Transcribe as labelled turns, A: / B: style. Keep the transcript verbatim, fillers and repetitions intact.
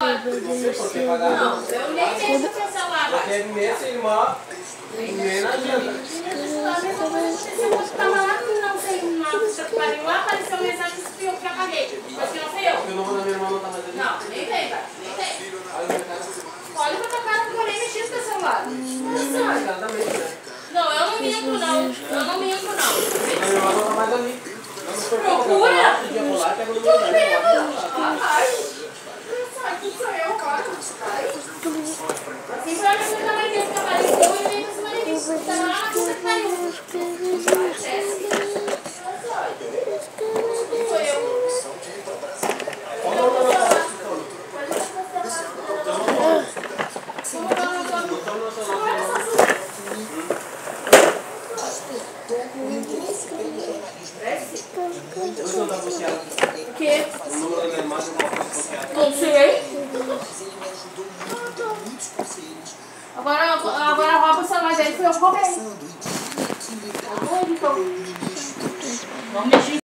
A: Você pode ter pagado?
B: Não, eu nem mexo no seu celular.
A: Porque é meia sem irmã, nem não adianta.
B: Aconteceu muito pra lá, não sei, não lá apareceu mensagem que fui eu que apaguei. Mas que não fui eu.
A: Porque o número da minha irmã não tá mais ali.
B: Não, nem vem, cara. Nem vem.
A: Olha a minha cara.
B: Olha pra tua cara porque eu nem mexi no teu celular.
A: Minha cara também, né?
B: Não, eu não minto, não. Eu não minto, não.
A: A minha irmã não tá mais ali.
B: Procura?
A: Podia rolar, pega o
B: Tu
A: número dela.
B: mesmo. Ah, vai. Aqui sou eu, cara. Assim foi a minha também desse que apareceu e veio pra cima de mim. Tava lá na puta que pariu. Sou eu. O quê?
A: O número da minha irmã não pode bloquear.
B: Não sei. Agora, agora rouba o celular dele, foi eu que roubei. Vamos mexer.